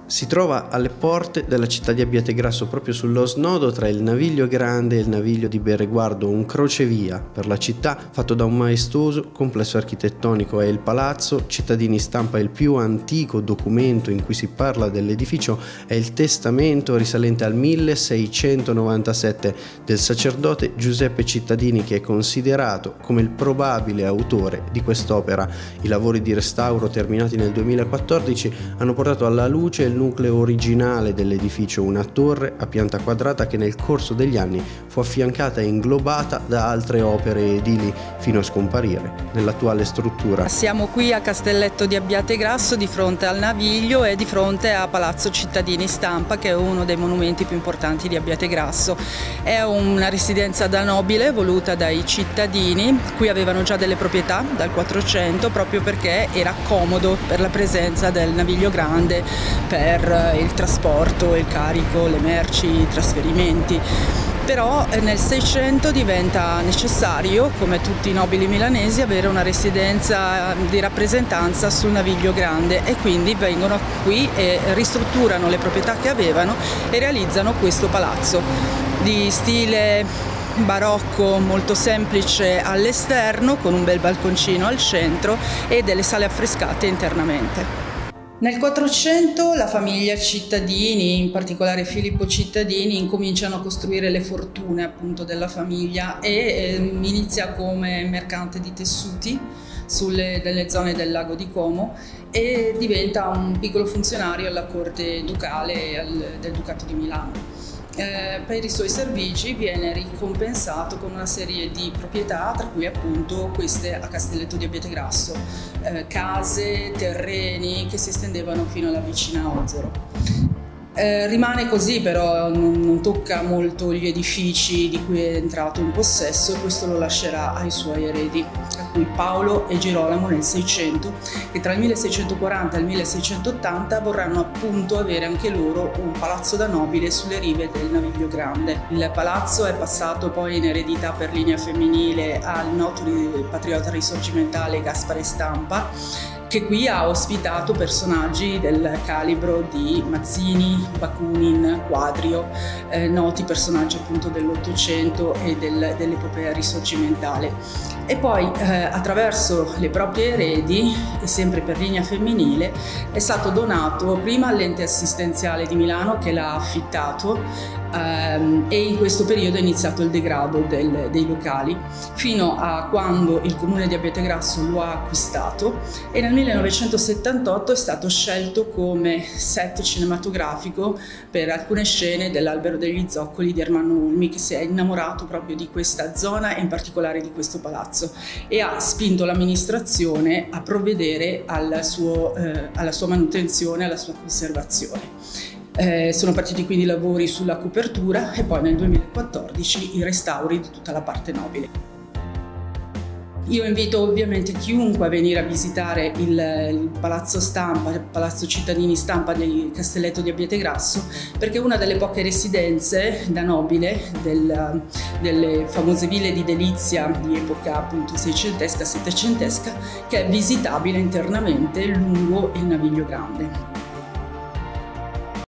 Si trova alle porte della città di Abbiategrasso, proprio sullo snodo tra il Naviglio Grande e il Naviglio di Bereguardo, un crocevia per la città fatto da un maestoso complesso architettonico. È il Palazzo Cittadini Stampa, il più antico documento in cui si parla dell'edificio è il testamento risalente al 1697 del sacerdote Giuseppe Cittadini, che è considerato come il probabile autore di quest'opera. I lavori di restauro terminati nel 2014 hanno portato alla luce il nucleo originale dell'edificio, una torre a pianta quadrata che nel corso degli anni fu affiancata e inglobata da altre opere edili fino a scomparire nell'attuale struttura. Siamo qui a Castelletto di Abbiategrasso, di fronte al Naviglio e di fronte a Palazzo Cittadini Stampa, che è uno dei monumenti più importanti di Abbiategrasso. È una residenza da nobile voluta dai cittadini. Qui avevano già delle proprietà dal 400 proprio perché era comodo per la presenza del Naviglio Grande per il trasporto, il carico, le merci, i trasferimenti. Però nel 600 diventa necessario, come tutti i nobili milanesi, avere una residenza di rappresentanza sul Naviglio Grande, e quindi vengono qui e ristrutturano le proprietà che avevano e realizzano questo palazzo di stile barocco molto semplice all'esterno, con un bel balconcino al centro e delle sale affrescate internamente. Nel 400 la famiglia Cittadini, in particolare Filippo Cittadini, incominciano a costruire le fortune appunto della famiglia e inizia come mercante di tessuti delle zone del lago di Como e diventa un piccolo funzionario alla corte ducale del Ducato di Milano. Per i suoi servigi viene ricompensato con una serie di proprietà, tra cui appunto queste a Castelletto di Abbiategrasso, case, terreni che si estendevano fino alla vicina Ozzero. Rimane così, però non tocca molto gli edifici di cui è entrato in possesso, e questo lo lascerà ai suoi eredi, tra cui Paolo e Girolamo nel 600, che tra il 1640 e il 1680 vorranno appunto avere anche loro un palazzo da nobile sulle rive del Naviglio Grande. Il palazzo è passato poi in eredità per linea femminile al noto patriota risorgimentale Gaspare Stampa, che qui ha ospitato personaggi del calibro di Mazzini, Bakunin, Quadrio, noti personaggi appunto dell'Ottocento e dell'epopea risorgimentale. E poi attraverso le proprie eredi, e sempre per linea femminile, è stato donato prima all'ente assistenziale di Milano, che l'ha affittato, e in questo periodo è iniziato il degrado dei locali, fino a quando il comune di Abbiategrasso lo ha acquistato, e nel 1978 è stato scelto come set cinematografico per alcune scene dell'Albero degli Zoccoli di Ermanno Olmi, che si è innamorato proprio di questa zona e in particolare di questo palazzo, e ha spinto l'amministrazione a provvedere alla sua manutenzione, alla sua conservazione. Sono partiti quindi i lavori sulla copertura e poi nel 2014 i restauri di tutta la parte nobile. Io invito ovviamente chiunque a venire a visitare il Palazzo Stampa, il Palazzo Cittadini Stampa di Castelletto di Abbiategrasso, perché è una delle poche residenze da nobile delle famose ville di delizia di epoca appunto seicentesca, settecentesca, che è visitabile internamente lungo il Naviglio Grande.